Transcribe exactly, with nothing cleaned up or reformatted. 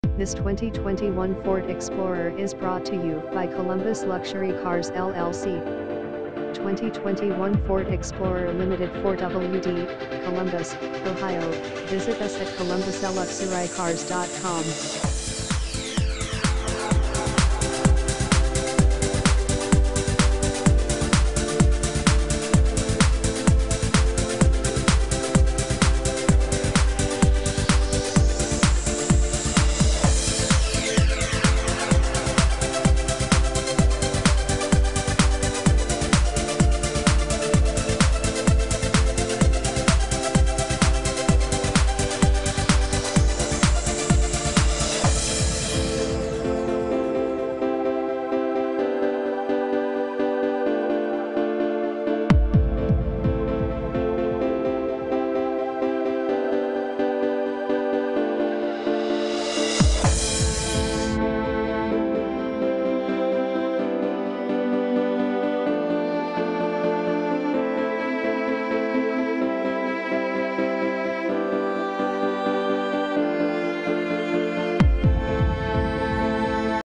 This twenty twenty-one Ford Explorer is brought to you by Columbus Luxury Cars L L C. twenty twenty-one Ford Explorer Limited four W D, Columbus, Ohio. Visit us at columbus luxury cars dot com.